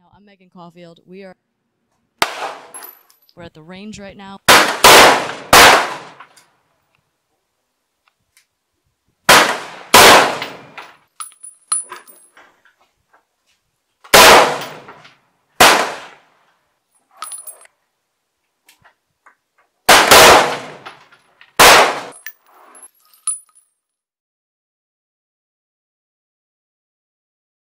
I'm Megan Caulfield. We're at the range right now.